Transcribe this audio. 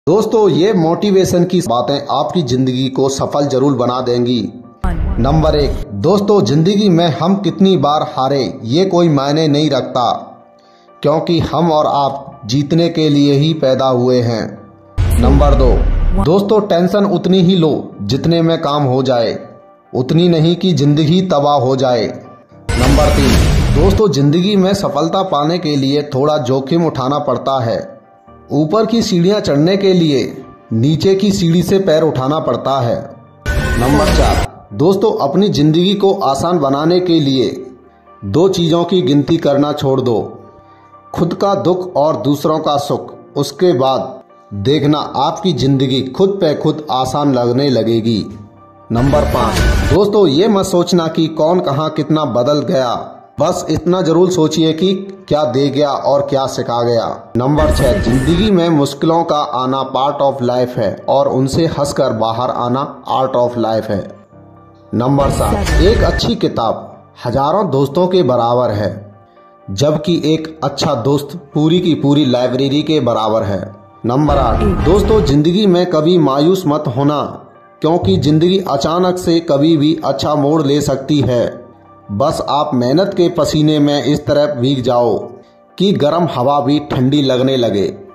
दोस्तों ये मोटिवेशन की बातें आपकी जिंदगी को सफल जरूर बना देंगी। नंबर 1, दोस्तों जिंदगी में हम कितनी बार हारे ये कोई मायने नहीं रखता, क्योंकि हम और आप जीतने के लिए ही पैदा हुए हैं। नंबर 2, दोस्तों टेंशन उतनी ही लो जितने में काम हो जाए, उतनी नहीं कि जिंदगी तबाह हो जाए। नंबर 3, दोस्तों जिंदगी में सफलता पाने के लिए थोड़ा जोखिम उठाना पड़ता है। ऊपर की सीढ़ियां चढ़ने के लिए नीचे की सीढ़ी से पैर उठाना पड़ता है। नंबर 4, दोस्तों अपनी जिंदगी को आसान बनाने के लिए 2 चीजों की गिनती करना छोड़ दो, खुद का दुख और दूसरों का सुख। उसके बाद देखना आपकी जिंदगी खुद पे खुद आसान लगने लगेगी। नंबर 5, दोस्तों ये मत सोचना कि कौन कहां कितना बदल गया, बस इतना जरूर सोचिए कि क्या दे गया और क्या सिखा गया। नंबर 6, जिंदगी में मुश्किलों का आना पार्ट ऑफ लाइफ है और उनसे हंसकर बाहर आना आर्ट ऑफ लाइफ है। नंबर 7, एक अच्छी किताब हजारों दोस्तों के बराबर है, जबकि एक अच्छा दोस्त पूरी की पूरी लाइब्रेरी के बराबर है। नंबर 8, दोस्तों जिंदगी में कभी मायूस मत होना, क्योंकि जिंदगी अचानक से कभी भी अच्छा मोड़ ले सकती है। बस आप मेहनत के पसीने में इस तरह भीग जाओ कि गर्म हवा भी ठंडी लगने लगे।